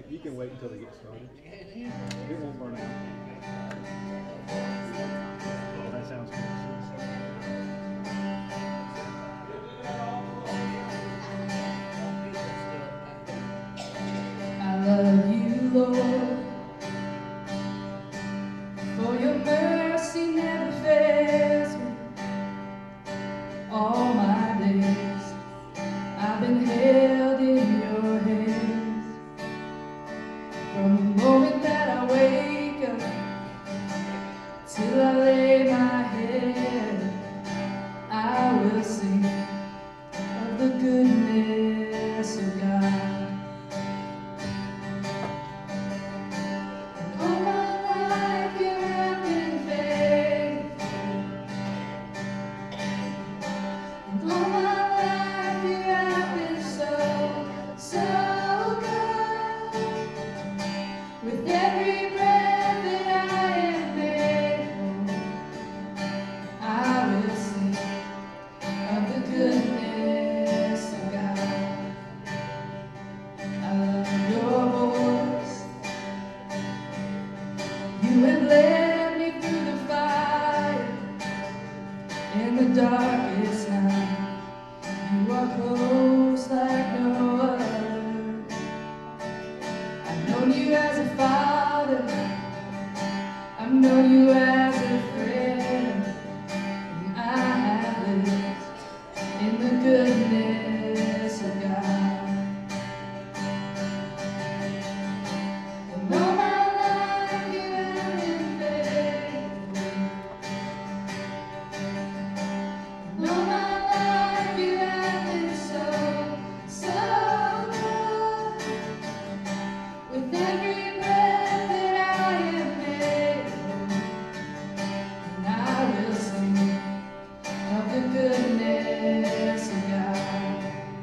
You can wait until they get started. It won't burn out. That sounds good. I love you, Lord, for your mercy never fails me. All my days I've been held in your hands. From the moment that I wake up till I lay my head, I will sing of the goodness of God. And all my life you have been faithful. And all my life you have been so, so good. With every breath that I am able, I will sing of the goodness of God. I love your voice. You have led me through the fire in the darkest night. You are close like no other. I've known you as a father. I've known you as a friend. And I have lived in the goodness of God. And all my life you have been faithful. And all my life you have been so, so good. With every breath that I am able, and I will sing of the goodness of God.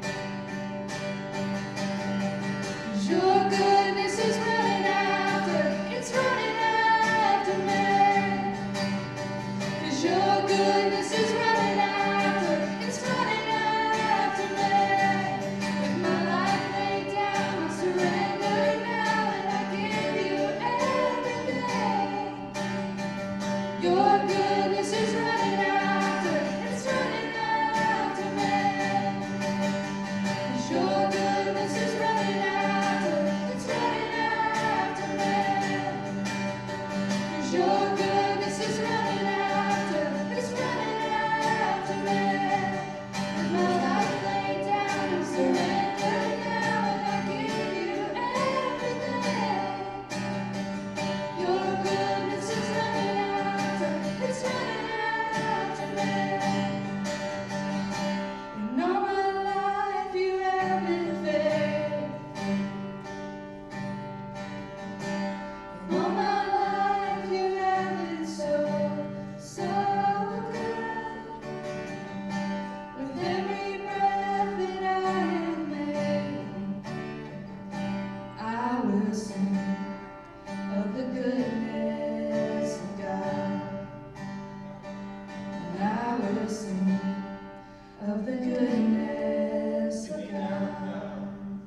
'Cause your goodness is running after, it's running after me. 'Cause your goodness is running after, it's running after me. With my life laid down, I surrender now, and I give you everything. Your goodness is running after, it's running after me. 'Cause your goodness is running after, it's running after me. 'Cause your goodness is running after, it's running after me. With my life laid down, I surrender now, and I give you everything. Your goodness is running after, it's running after me. And all my life you have been faithful. And all my life you have been so, so good. With every breath that I am able, I will sing of the goodness of God. And I will sing of the goodness of God.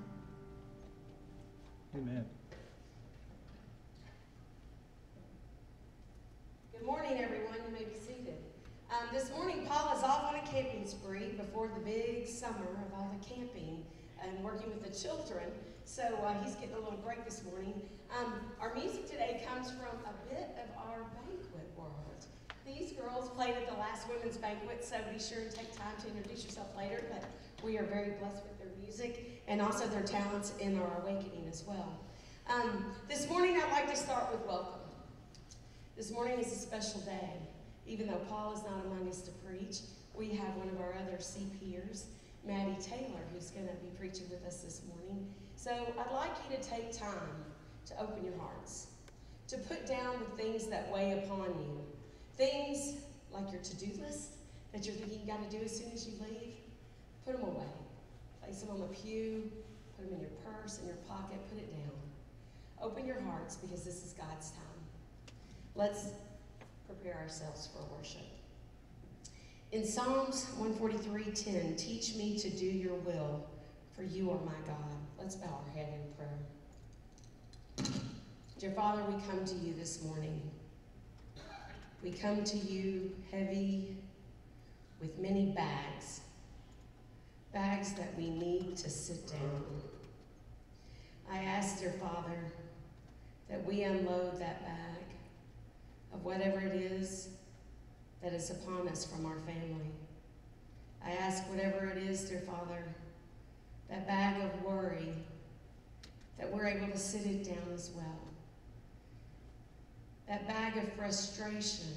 Amen. Good morning, everyone. You may be seated. This morning, Paul is off on a camping spree before the big summer of all the camping and working with the children. So he's getting a little break this morning. Our music today comes from a bit of our banquet world. These girls played at the last women's banquet, so be sure to take time to introduce yourself later. But we are very blessed with their music and also their talents in our awakening as well. This morning, I'd like to start with welcome. This morning is a special day. Even though Paul is not among us to preach, we have one of our other CPers, Maddie Taylor, who's going to be preaching with us this morning. So I'd like you to take time to open your hearts, to put down the things that weigh upon you. Things like your to-do list that you're thinking you got to do as soon as you leave. Put them away. Place them on the pew, put them in your purse, in your pocket, put it down. Open your hearts because this is God's time. Let's prepare ourselves for worship. In Psalms 143:10, teach me to do your will, for you are my God. Let's bow our head in prayer. Dear Father, we come to you this morning. We come to you heavy with many bags, bags that we need to sit down. I ask, dear Father, that we unload that bag of whatever it is that is upon us from our family. I ask whatever it is, dear Father, that bag of worry, that we're able to sit it down as well. That bag of frustration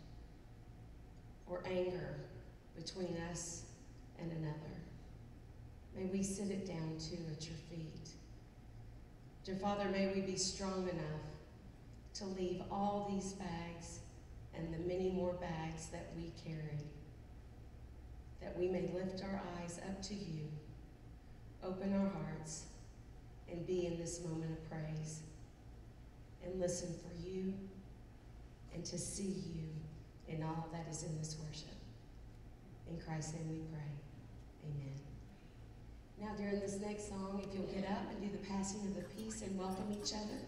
or anger between us and another. May we sit it down too at your feet. Dear Father, may we be strong enough to leave all these bags and the many more bags that we carry, that we may lift our eyes up to you, open our hearts, and be in this moment of praise, and listen for you, and to see you in all that is in this worship. In Christ's name we pray. Amen. Now during this next song, if you'll get up and do the passing of the peace and welcome each other.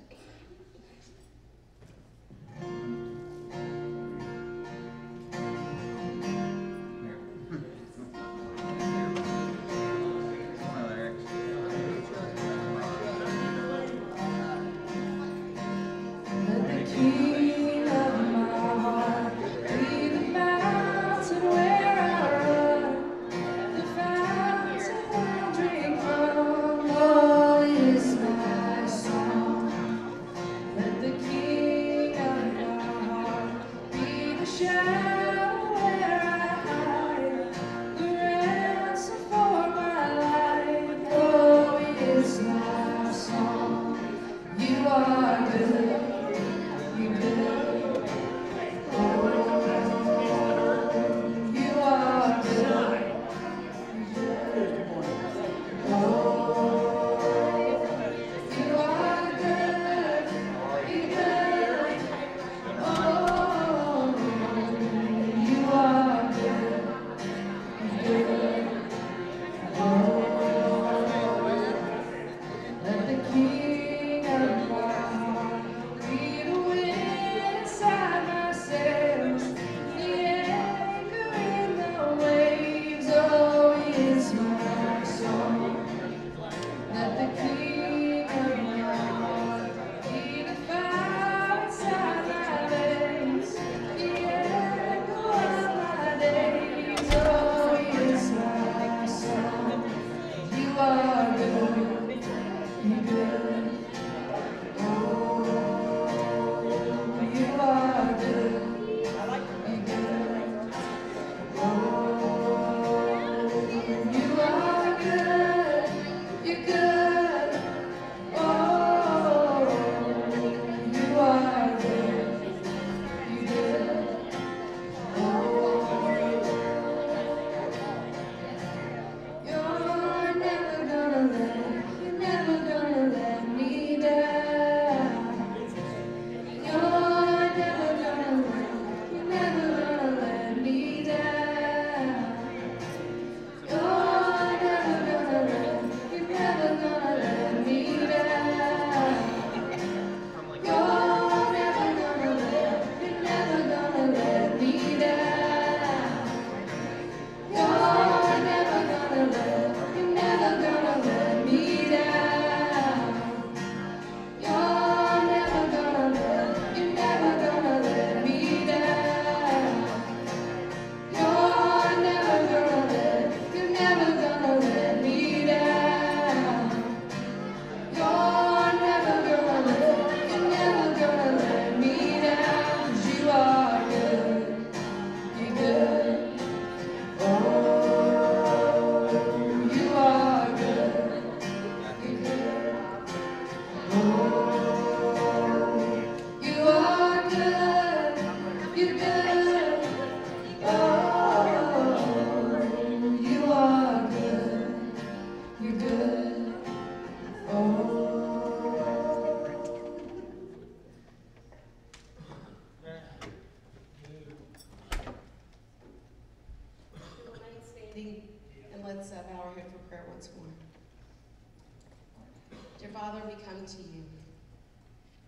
And let's bow our head for prayer once more. Dear Father, we come to you.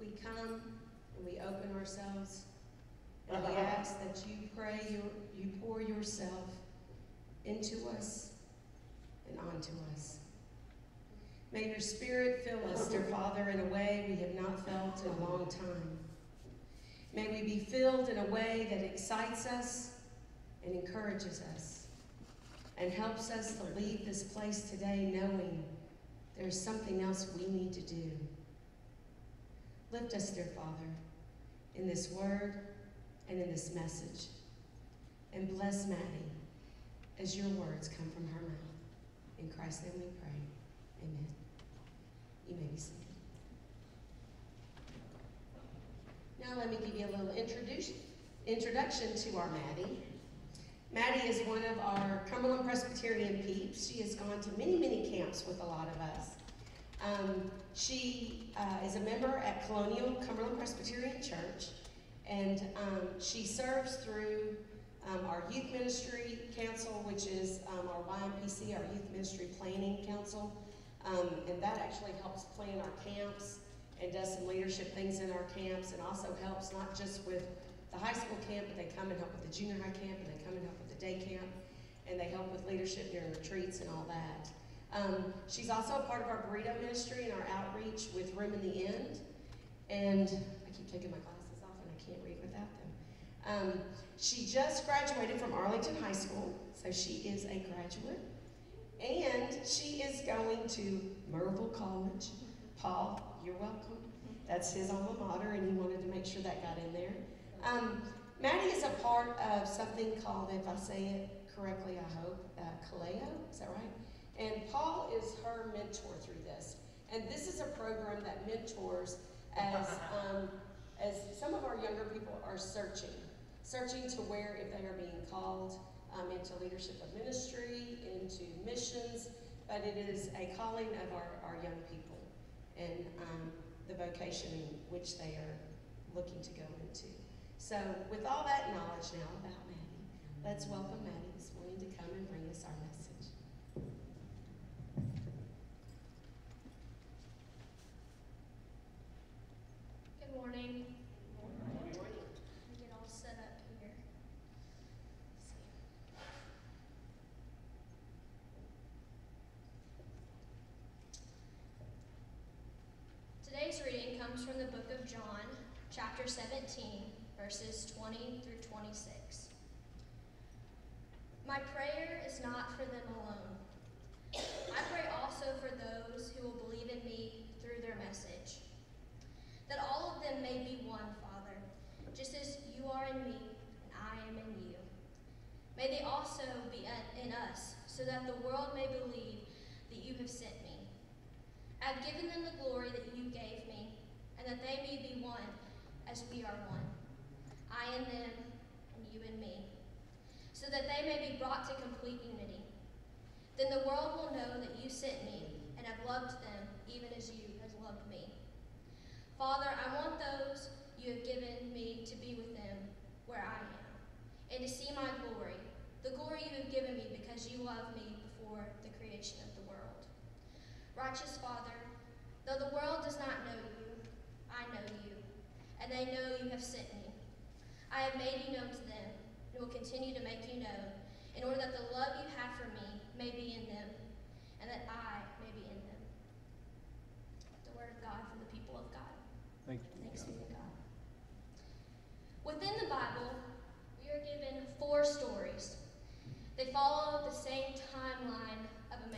we come and we open ourselves and we ask that you pour yourself into us and onto us. May your Spirit fill us, dear Father, in a way we have not felt in a long time. May we be filled in a way that excites us and encourages us and helps us to leave this place today knowing there's something else we need to do. Lift us, dear Father, in this word and in this message. And bless Maddie as your words come from her mouth. In Christ's name we pray. Amen. You may be seated. Now let me give you a little introduction to our Maddie. Maddie is one of our Cumberland Presbyterian peeps. She has gone to many, many camps with a lot of us. She is a member at Colonial Cumberland Presbyterian Church, and she serves through our Youth Ministry Council, which is our YMPC, our Youth Ministry Planning Council, and that actually helps plan our camps and does some leadership things in our camps, and also helps not just with the high school camp, but they come and help with the junior high camp, and they come and help with the day camp, and they help with leadership during retreats and all that. She's also a part of our burrito ministry and our outreach with Room in the End. And I keep taking my glasses off and I can't read without them. She just graduated from Arlington High School, so she is a graduate. And she is going to Merville College. Paul, you're welcome. That's his alma mater, and he wanted to make sure that got in there. Maddie is a part of something called, if I say it correctly, I hope, Kaleo, is that right? And Paul is her mentor through this. And this is a program that mentors as some of our younger people are searching to where if they are being called into leadership of ministry, into missions, but it is a calling of our young people and the vocation in which they are looking to go into. So with all that knowledge now about Maddie, let's welcome Maddie this morning to come and bring us our message. Good morning. Good morning. Get all set up here. Today's reading comes from the book of John, chapter 17, verses 20 through 26. My prayer is not for them alone. I pray also for those who will believe in me through their message, that all of them may be one, Father, just as you are in me and I am in you. May they also be in us, so that the world may believe that you have sent me. I have given them the glory that you gave me, and that they may be one as we are one, I in them and you in me, so that they may be brought to complete unity. Then the world will know that you sent me and have loved them even as you have loved me. Father, I want those you have given me to be with them where I am, and to see my glory, the glory you have given me because you loved me before the creation of the world. Righteous Father, though the world does not know you, I know you, and they know you have sent me. I have made you known to them, and will continue to make you known, in order that the love you have for me may be in them, and that I may be in them. The word of God for the people of God. Thank you. Thanks be to God. Within the Bible, we are given 4 stories. They follow the same timeline of a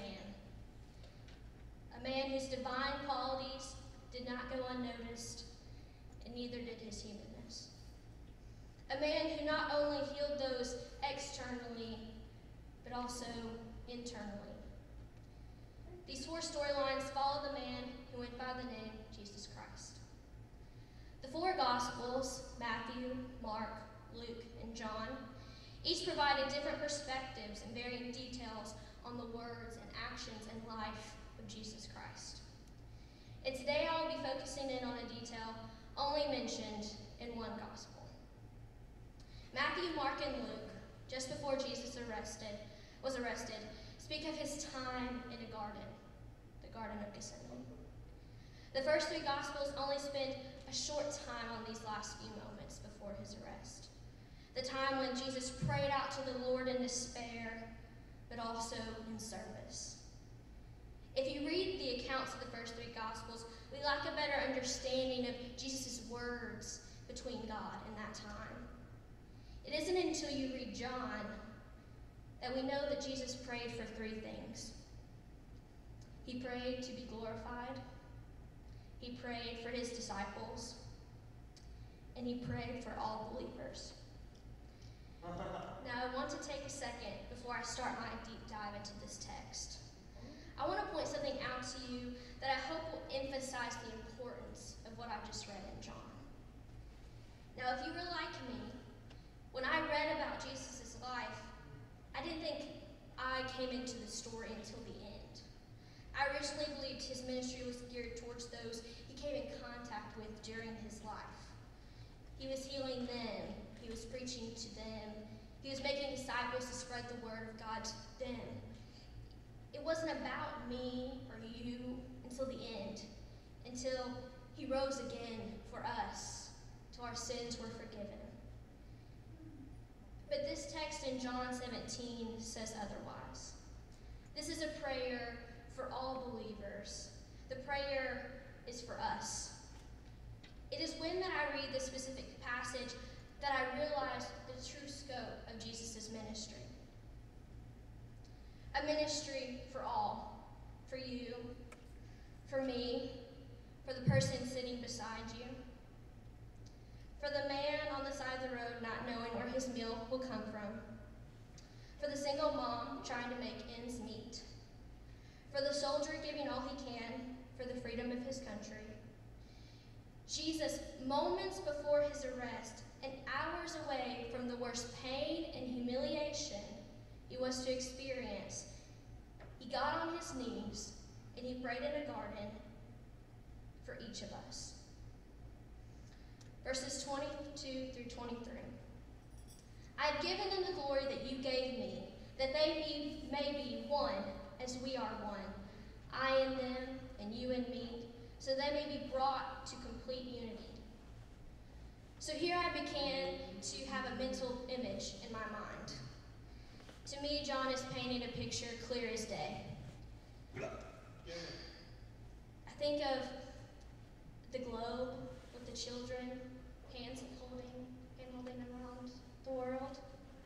man whose divine qualities did not go unnoticed, and neither did his humanness. A man who not only healed those externally, but also internally. These 4 storylines follow the man who went by the name Jesus Christ. The 4 Gospels, Matthew, Mark, Luke, and John, each provided different perspectives and varying details on the words and actions and life of Jesus Christ. And today I will be focusing in on a detail only mentioned in one Gospel. Matthew, Mark, and Luke, just before Jesus was arrested, speak of his time in a garden, the Garden of Gethsemane. The first 3 Gospels only spend a short time on these last few moments before his arrest. The time when Jesus prayed out to the Lord in despair, but also in service. If you read the accounts of the first three Gospels, we lack a better understanding of Jesus' words between God in that time. It isn't until you read John that we know that Jesus prayed for three things. He prayed to be glorified, he prayed for his disciples, and he prayed for all believers. Now, I want to take a second before I start my deep dive into this text. I want to point something out to you that I hope will emphasize the importance of what I just read in John. Now, if you were like me, when I read about Jesus' life, I didn't think I came into the story until the end. I originally believed his ministry was geared towards those he came in contact with during his life. He was healing them, he was preaching to them, he was making disciples to spread the word of God to them. It wasn't about me or you until the end, until he rose again for us, till our sins were forgiven. But this text in John 17 says otherwise. This is a prayer for all believers. The prayer is for us. It is when that I read this specific passage that I realize the true scope of Jesus' ministry. A ministry for all, for you, for me, for the person sitting beside you, for the man on the side of the road not knowing where his meal will come from, for the single mom trying to make ends meet, for the soldier giving all he can for the freedom of his country. Jesus, moments before his arrest and hours away from the worst pain and humiliation he was to experience, he got on his knees and he prayed in a garden for each of us. Verses 22 through 23. I have given them the glory that you gave me, that they may be one as we are one, I in them and you in me, so they may be brought to complete unity. So here I began to have a mental image in my mind. To me, John is painting a picture clear as day. I think of the globe with the children, hand holding around the world.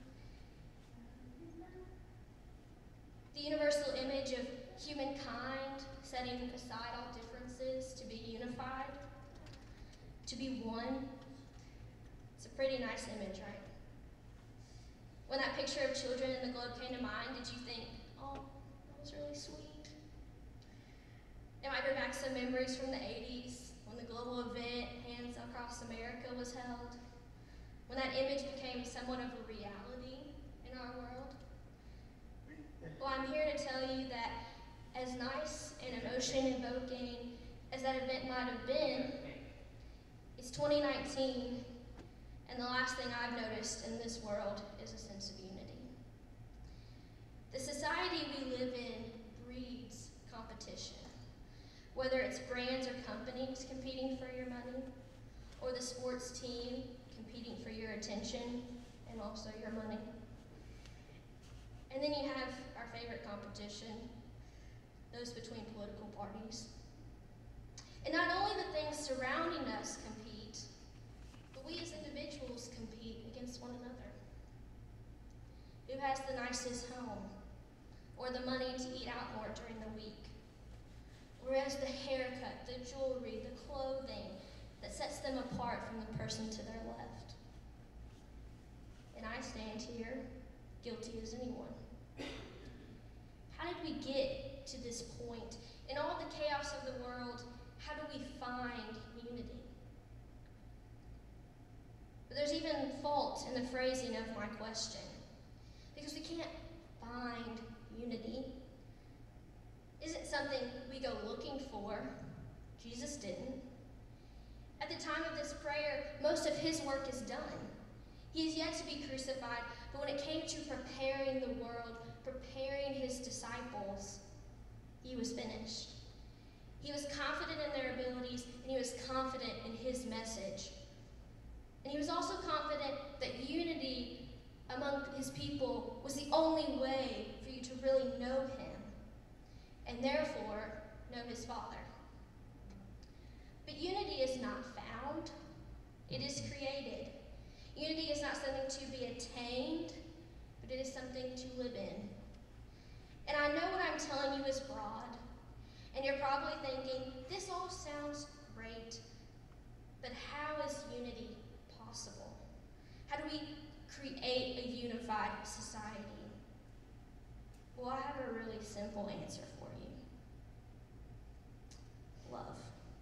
The universal image of humankind setting aside all differences to be unified, to be one. It's a pretty nice image, right? When that picture of children in the globe came to mind, did you think, oh, that was really sweet? It might bring back some memories from the 80s, when the global event, Hands Across America, was held, when that image became somewhat of a reality in our world. Well, I'm here to tell you that as nice and emotion-evoking as that event might have been, it's 2019, and the last thing I've noticed in this world is a sense of unity. The society we live in breeds competition, whether it's brands or companies competing for your money, or the sports team competing for your attention and also your money. And then you have our favorite competition, those between political parties. And not only the things surrounding us compete, but we as individuals compete against one another. Who has the nicest home, or the money to eat out more during the week? Or has the haircut, the jewelry, the clothing that sets them apart from the person to their left? And I stand here, guilty as anyone. How did we get to this point? In all the chaos of the world, how do we find unity? But there's even fault in the phrasing of my question, because we can't find unity. It isn't something we go looking for. Jesus didn't. At the time of this prayer, most of his work is done. He is yet to be crucified, but when it came to preparing the world, preparing his disciples, he was finished. He was confident in their abilities, and he was confident in his message. And he was also confident that unity among his people was the only way for you to really know him, and therefore know his Father. But unity is not found, it is created. Unity is not something to be attained, but it is something to live in. And I know what I'm telling you is broad, and you're probably thinking, this all sounds great, but how is unity possible? How do we create a unified society? Well, I have a really simple answer for you. Love.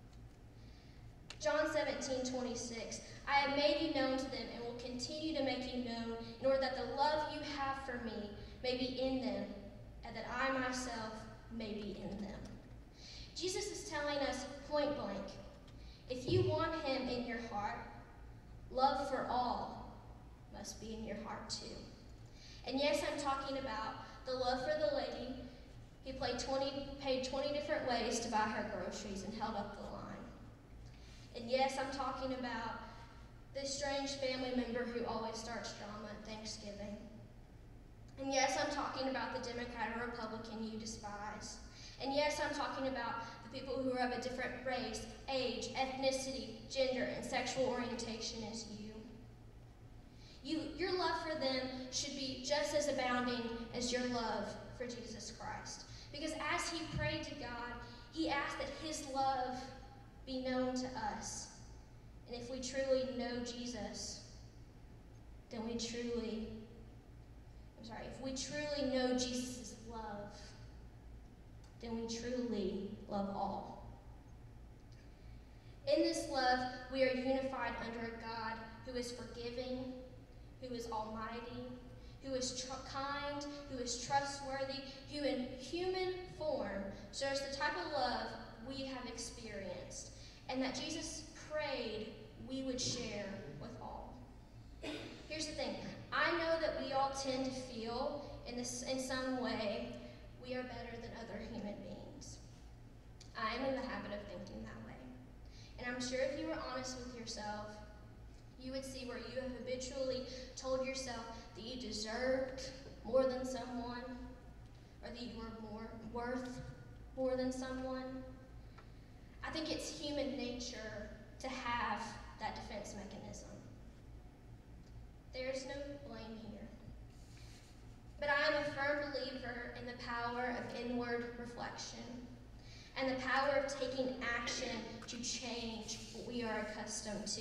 John 17:26. I have made you known to them and will continue to make you known in order that the love you have for me may be in them and that I myself may be in them. Jesus is telling us point blank, if you want him in your heart, love for all must be in your heart too. And yes, I'm talking about the love for the lady who paid 20 different ways to buy her groceries and held up the line. And yes, I'm talking about this strange family member who always starts drama at Thanksgiving. And yes, I'm talking about the Democrat or Republican you despise. And yes, I'm talking about the people who are of a different race, age, ethnicity, gender, and sexual orientation as you. Your love for them should be just as abounding as your love for Jesus Christ. Because as he prayed to God, he asked that his love be known to us. And if we truly know Jesus, then if we truly know Jesus' love, then we truly love all. In this love, we are unified under a God who is forgiving, who is almighty, who is kind, who is trustworthy, who in human form shares the type of love we have experienced, and that Jesus prayed we would share with all. Here's the thing. I know that we all tend to feel in some way we are better than other human beings. I am in the habit of thinking that way. And I'm sure if you were honest with yourself, you would see where you have habitually told yourself that you deserved more than someone, or that you were worth more than someone. I think it's human nature to have that defense mechanism. There's no blame here. But I am a firm believer in the power of inward reflection and the power of taking action to change what we are accustomed to.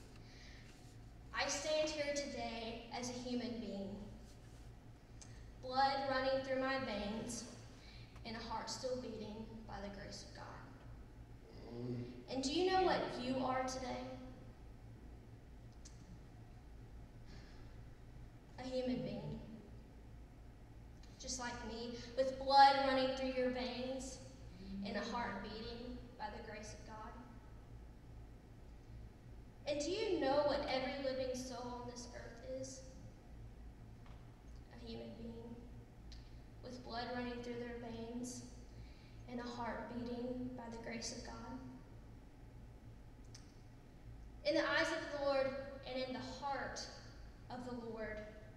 I stand here today as a human being, blood running through my veins and a heart still beating by the grace of God. And do you know what you are today? A human being, just like me, with blood running through your veins and a heart beating by the grace of God. And do you know what every living soul on this earth is? A human being, with blood running through their veins and a heart beating by the grace of God. In the eyes of the Lord and in the heart of the Lord,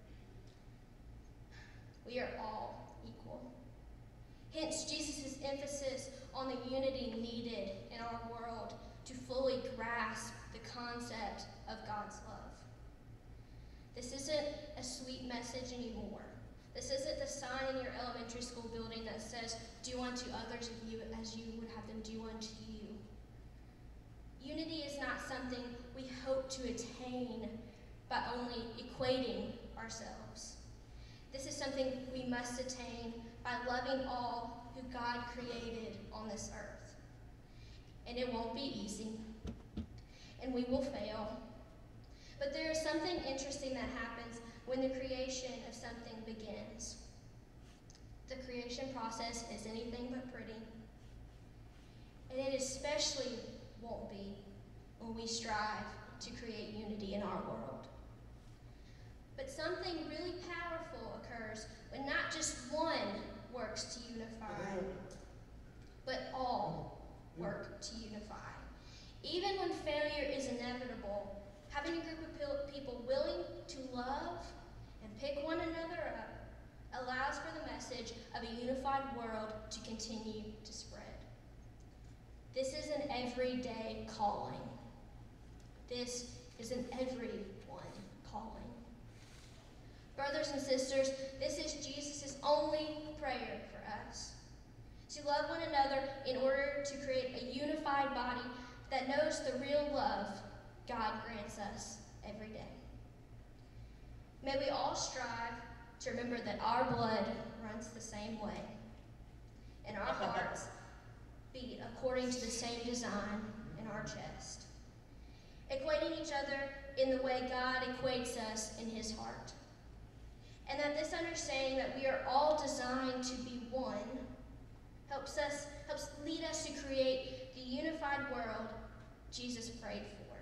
we are all equal. Hence, Jesus' emphasis on the unity needed in our world to fully grasp the concept of God's love. This isn't a sweet message anymore. This isn't the sign in your elementary school building that says, do unto others of you as you would have them do unto you. Unity is not something we hope to attain by only equating ourselves. This is something we must attain by loving all who God created on this earth. And it won't be easy, and we will fail. But there is something interesting that happens when the creation of something begins. The creation process is anything but pretty, and it especially won't be when we strive to create unity in our world. But something really powerful occurs when not just one works to unify, but all Even when failure is inevitable, having a group of people willing to love and pick one another up allows for the message of a unified world to continue to spread. This is an everyday calling. This is an everyone calling. Brothers and sisters, this is Jesus' only prayer for us. To love one another in order to create a unified body that knows the real love God grants us every day. May we all strive to remember that our blood runs the same way, and our hearts beat according to the same design in our chest, equating each other in the way God equates us in his heart. And that this understanding that we are all designed to be one helps lead us to create the unified world Jesus prayed for.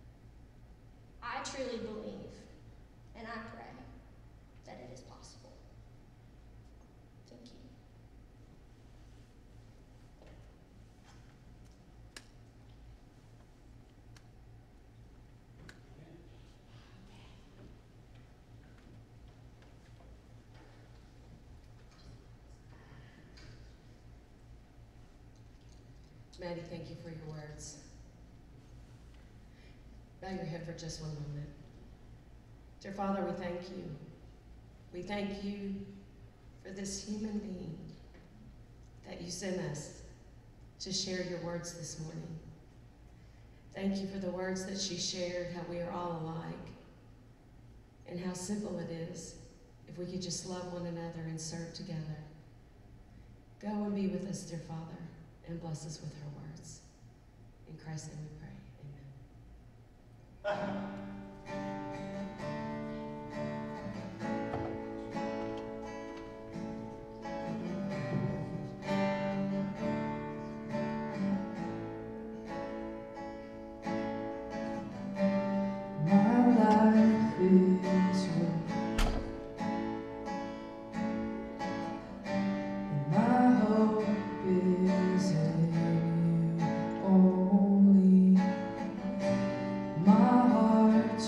I truly believe, and I pray, that it is possible. Thank you. Maddie, thank you for your words. Bow your head for just one moment. Dear Father, we thank you. We thank you for this human being that you sent us to share your words this morning. Thank you for the words that she shared, how we are all alike, and how simple it is if we could just love one another and serve together. Go and be with us, dear Father, and bless us with her words. In Christ's name we pray. My life is yours, and my hope is in you only. My heart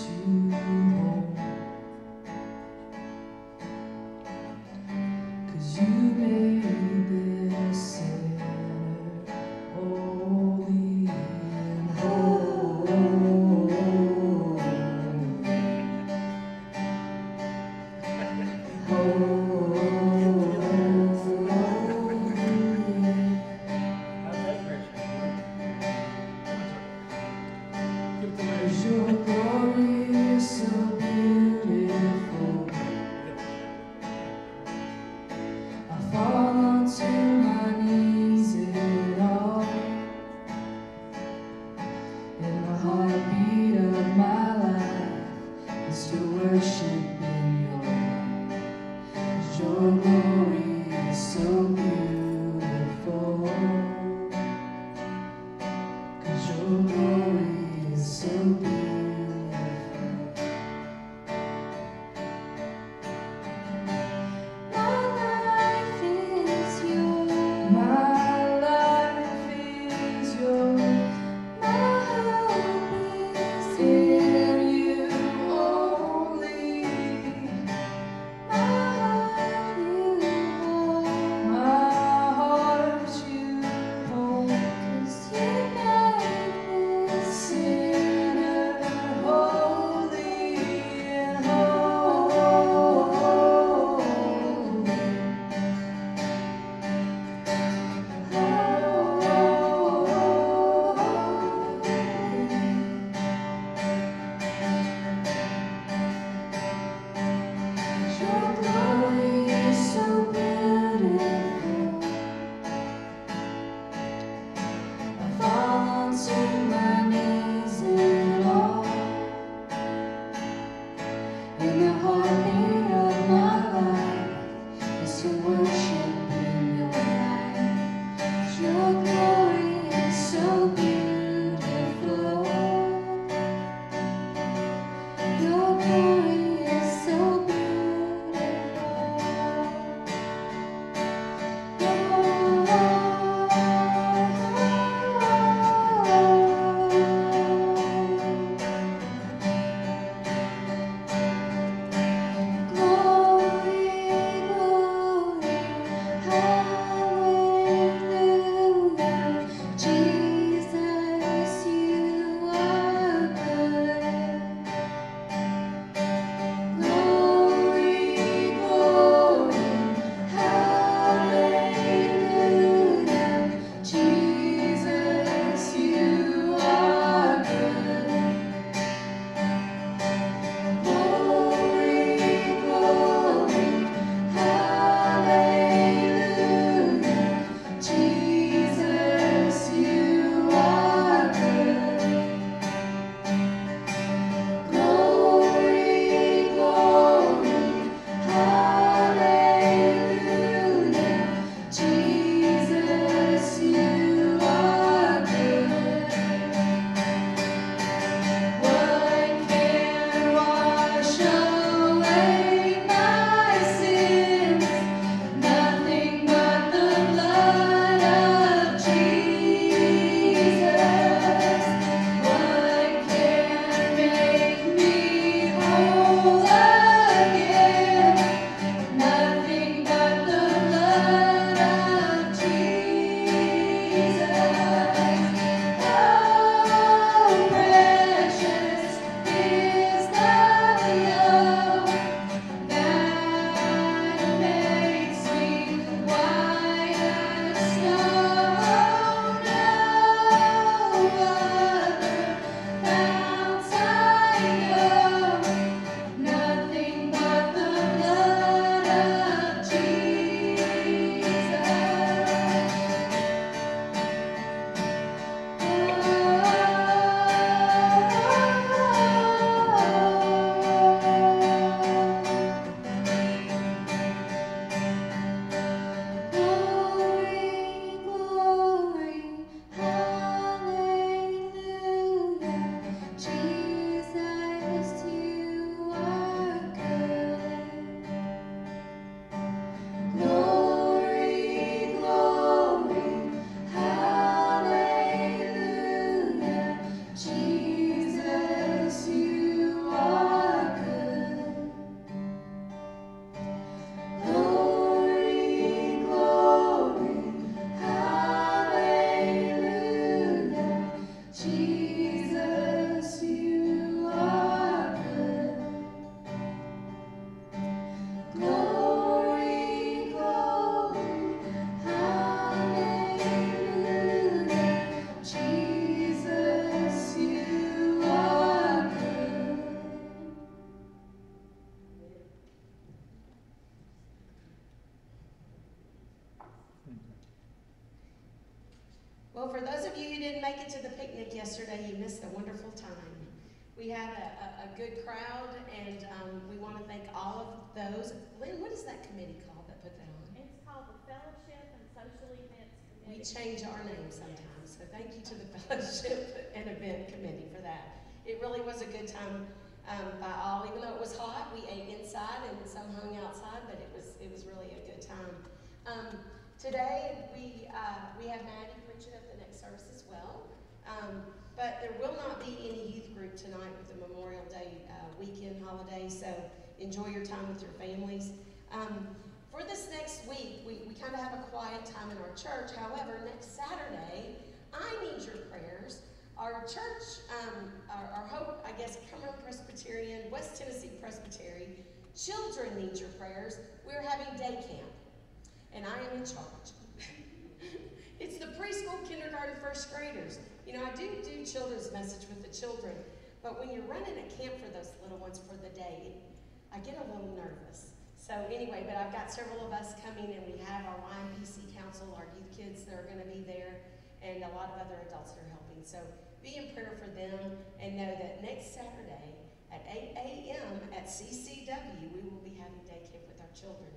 Well, for those of you who didn't make it to the picnic yesterday, you missed a wonderful time. We had a good crowd, and we want to thank all of those. Lynn, what is that committee called that put that on? It's called the Fellowship and Social Events We Committee. change our name sometimes, so thank you to the Fellowship and Event Committee for that. It really was a good time by all, even though it was hot. We ate inside and some hung outside, but it was really a good time. Today we have Maddie preaching at the next service as well, but there will not be any youth group tonight with the Memorial Day weekend holiday. So enjoy your time with your families. For this next week, we kind of have a quiet time in our church. However, next Saturday, I need your prayers. Our church, our Hope, I guess, Cumberland Presbyterian, West Tennessee Presbytery, children need your prayers. We're having day camp, and I am in charge. It's the preschool, kindergarten, first graders. You know, I do children's message with the children, but when you're running a camp for those little ones for the day, I get a little nervous. So anyway, but I've got several of us coming, and we have our YMPC council, our youth kids that are going to be there, and a lot of other adults that are helping. So be in prayer for them, and know that next Saturday at 8 a.m. at CCW, we will be having day camp with our children.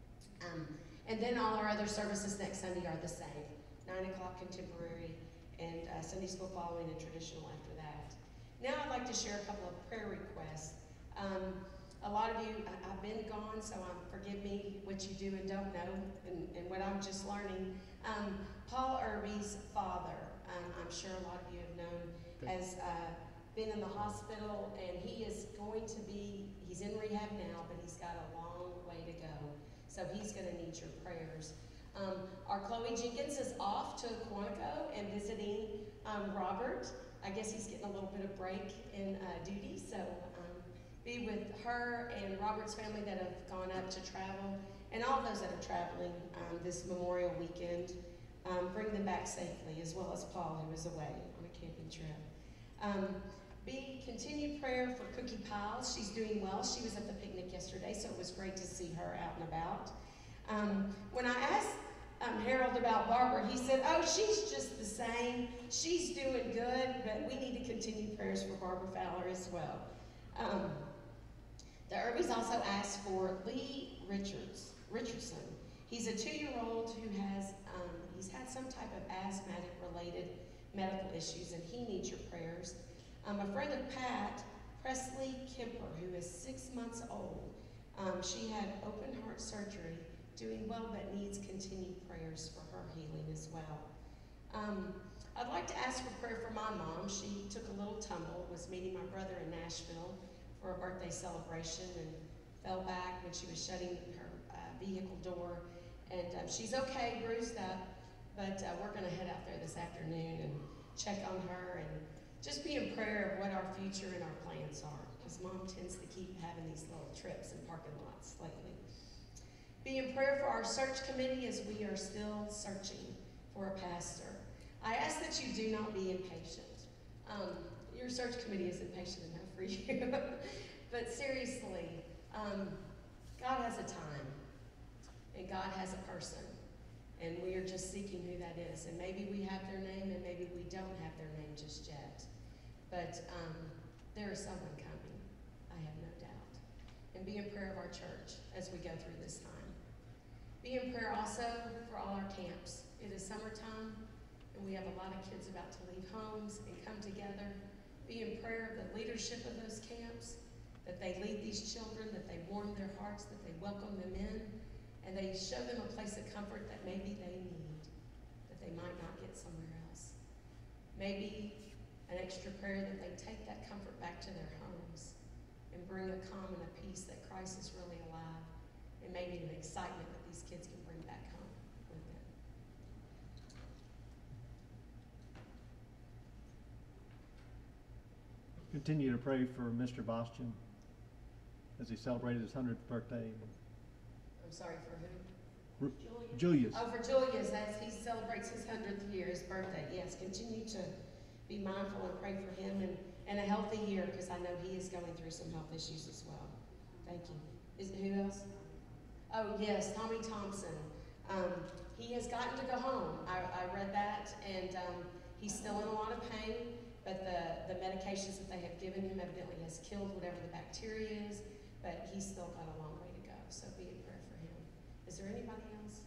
And then all our other services next Sunday are the same. 9 o'clock contemporary, and Sunday school following, and traditional after that. Now I'd like to share a couple of prayer requests. A lot of you, I've been gone, so forgive me what you do and don't know, and what I'm just learning. Paul Irby's father, I'm sure a lot of you have known, has been in the hospital, and he is going to be, he's in rehab now, but he's got a long way to go. So he's going to need your prayers. Our Chloe Jenkins is off to Quantico and visiting Robert. I guess he's getting a little bit of break in duty, so be with her and Robert's family that have gone up to travel, and all those that are traveling this Memorial weekend. Bring them back safely, as well as Paul, who is away on a camping trip. Be continued prayer for Cookie Piles. She's doing well. She was at the picnic yesterday, so it was great to see her out and about. When I asked Harold about Barbara, he said, oh, she's just the same. She's doing good, but we need to continue prayers for Barbara Fowler as well. The Irbys also asked for Lee Richardson. He's a 2-year-old who has, he's had some type of asthmatic-related medical issues, and he needs your prayers. A friend of Pat, Presley Kemper, who is 6 months old, she had open heart surgery, doing well, but needs continued prayers for her healing as well. I'd like to ask for prayer for my mom. She took a little tumble, was meeting my brother in Nashville for a birthday celebration, and fell back when she was shutting her vehicle door. And she's okay, bruised up, but we're going to head out there this afternoon and check on her, and just be in prayer of what our future and our plans are, because Mom tends to keep having these little trips in parking lots lately. Be in prayer for our search committee, as we are still searching for a pastor. I ask that you do not be impatient. Your search committee isn't patient enough for you. But seriously, God has a time, and God has a person, and we are just seeking who that is. And maybe we have their name, and maybe we don't have their name just yet. But there is someone coming, I have no doubt. And be in prayer of our church as we go through this time. Be in prayer also for all our camps. It is summertime, and we have a lot of kids about to leave homes and come together. Be in prayer of the leadership of those camps, that they lead these children, that they warm their hearts, that they welcome them in, and they show them a place of comfort that maybe they need, that they might not get somewhere else. Maybe an extra prayer that they take that comfort back to their homes and bring a calm and a peace that Christ is really alive, and maybe an excitement that these kids can bring back home with them. Continue to pray for Mr. Bastian as he celebrated his 100th birthday. I'm sorry, for who? Julius. Oh, for Julius, as he celebrates his 100th year, his birthday. Yes, continue to be mindful and pray for him, and a healthy year, because I know he is going through some health issues as well. Thank you. Who else? Oh, yes, Tommy Thompson. He he has gotten to go home. I read that, and he's still in a lot of pain, but the medications that they have given him evidently has killed whatever the bacteria is, but he's still got a long way to go, so be in prayer for him. Is there anybody else?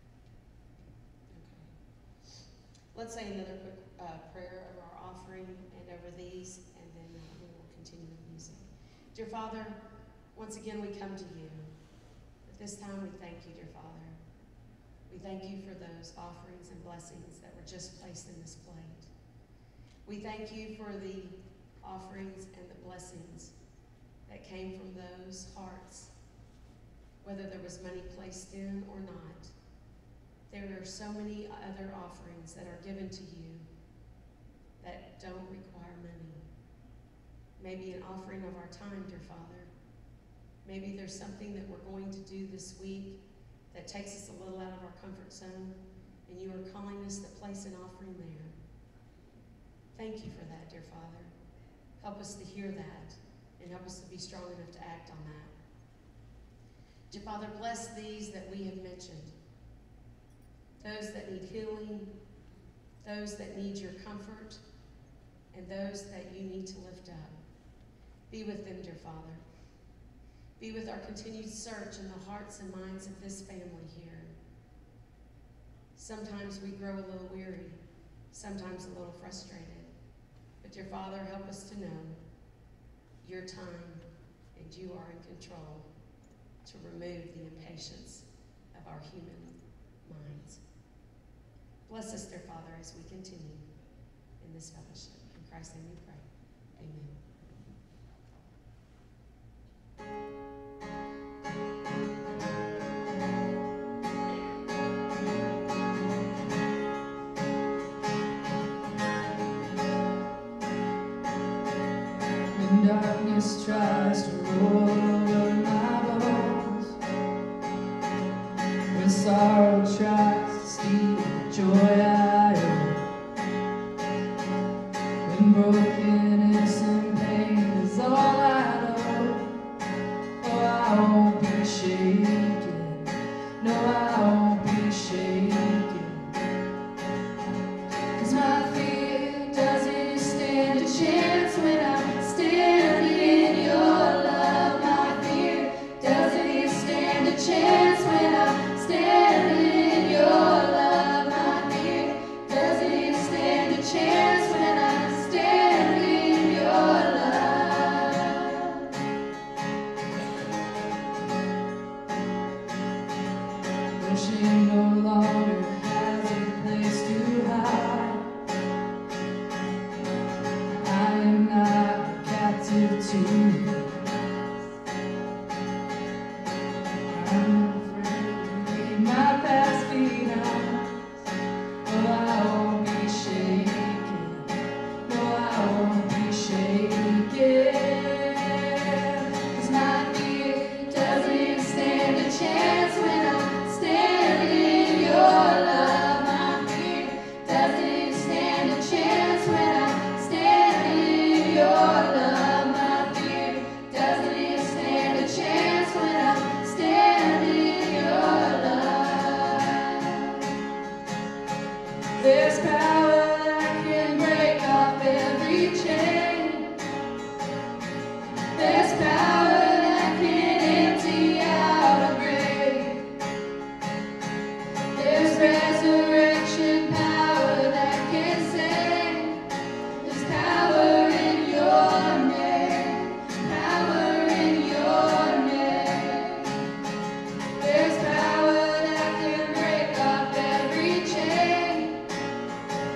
Okay. Let's say another quick prayer of our offering and over these, and then we will continue with music. Dear Father, once again we come to you. At this time we thank you, dear Father. We thank you for those offerings and blessings that were just placed in this plate. We thank you for the offerings and the blessings that came from those hearts, whether there was money placed in or not. There are so many other offerings that are given to you that don't require money. Maybe an offering of our time, dear Father. Maybe there's something that we're going to do this week that takes us a little out of our comfort zone, and you are calling us to place an offering there. Thank you for that, dear Father. Help us to hear that, and help us to be strong enough to act on that. Dear Father, bless these that we have mentioned, those that need healing, those that need your comfort, and those that you need to lift up. Be with them, dear Father. Be with our continued search in the hearts and minds of this family here. Sometimes we grow a little weary, sometimes a little frustrated. But dear Father, help us to know your time, and you are in control to remove the impatience of our human minds. Bless us, dear Father, as we continue in this fellowship. In Christ's name we pray. Amen. When darkness tries to roll over my bones, when sorrow tries to steal the joy I own, when brokenness and pain is all I know, oh, I won't be shaken, no, I won't be shaken, 'cause my fear doesn't stand a chance when I'm standing in your love. My fear doesn't stand a chance when I'm standing in your love. My fear doesn't stand a chance when I'm standing in your love. Wishing no longer has a place to hide. I am not captive to you. I'm afraid to leave my past behind. Oh, I won't be shaken. No, I won't be shaken. 'Cause my fear doesn't stand a chance when I'm standing in your love. My fear doesn't stand a chance when I'm standing in your love. My fear doesn't stand a chance when I'm standing in your love. There's power that can break off every chain. There's power that can empty out a grave. There's resurrection power that can save. There's power in your name. Power in your name. There's power that can break off every chain.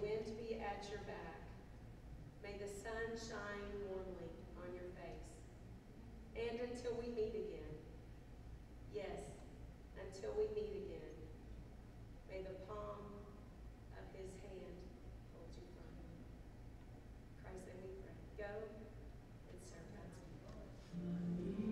wind be at your back. May the sun shine warmly on your face. And until we meet again, yes, until we meet again, may the palm of his hand hold you firmly. Christ that we pray. Go and serve God's people.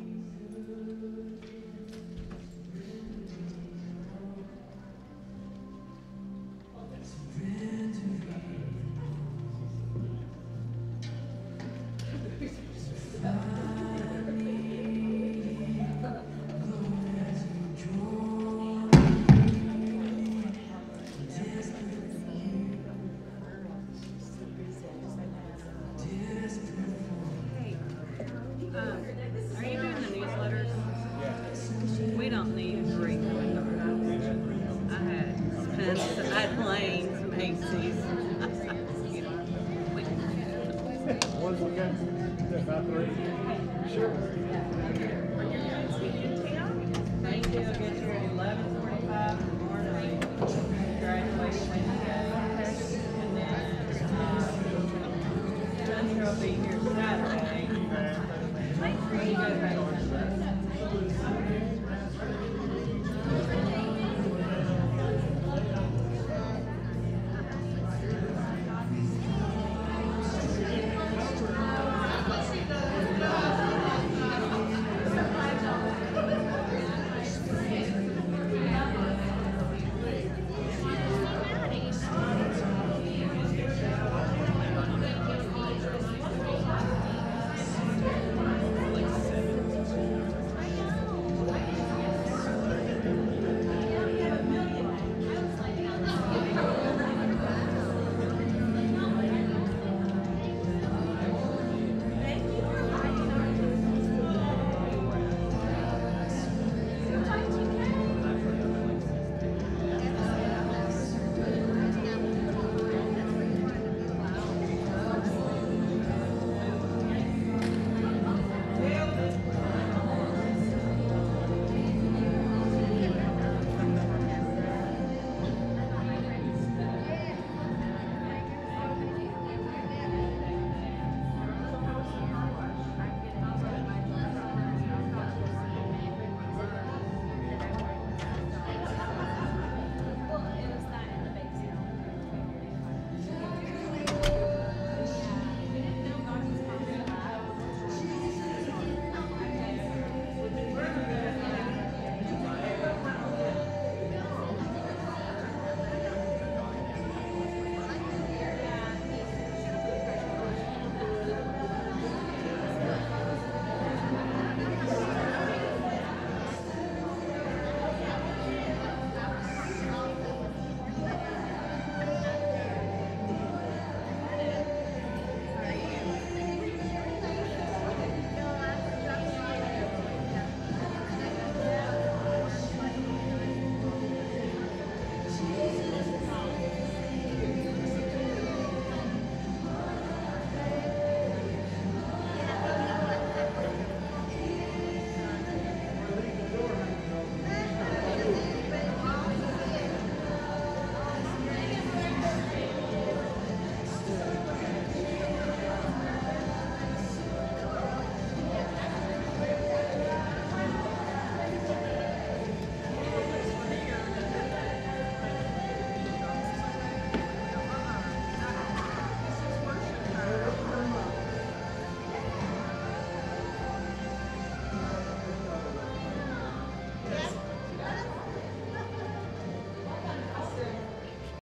Are you doing the newsletters? We don't need 3 I had Spence, I had Plains, Macy's. You know, Ones we got, about 3? Sure.